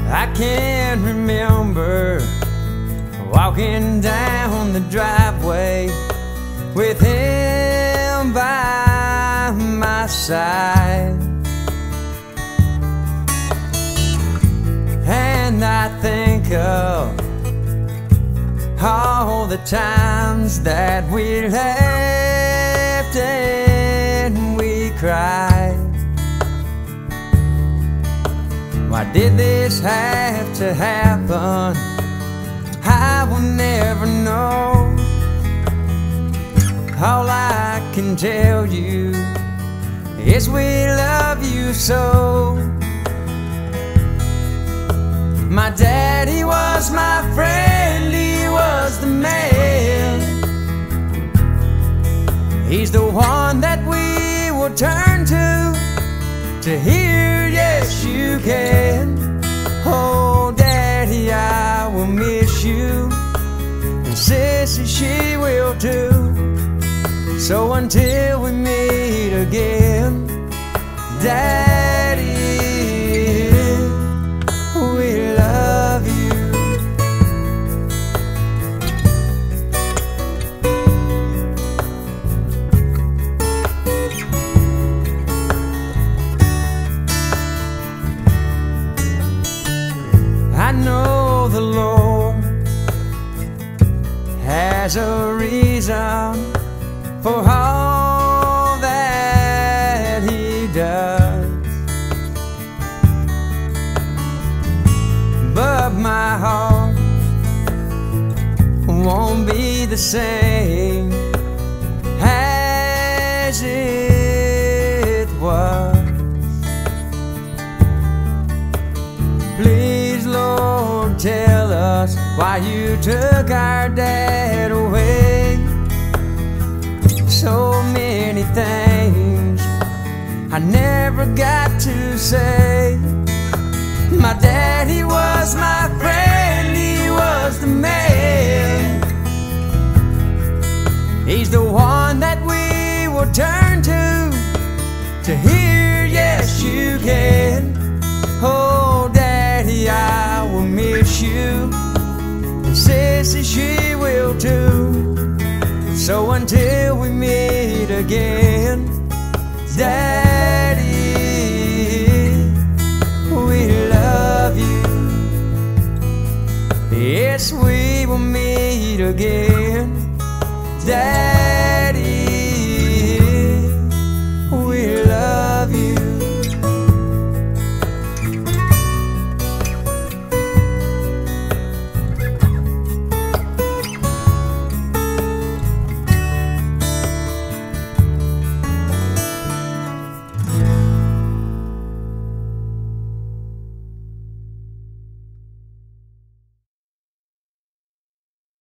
I can remember walking down the driveway with him by my side, and I think of all the times that we laughed and we cried. Why did this have to happen? I will never know. All I can tell you is we love you so. My daddy was my friend, he was the man. He's the one that we will turn to hear yes you can. Oh daddy, I will miss you, and sissy, she will too. So until we meet again, daddy, we love you. I know the Lord has a reason for all that he does, but my heart won't be the same as it was. Please, Lord, tell us why you took our dad away. So many things I never got to say. My daddy was my friend, he was the man. He's the one that we will turn to hear yes you can. Oh daddy, I will miss you, and sissy, she will too. So until we meet again, daddy, we love you. Yes, we will meet again, daddy.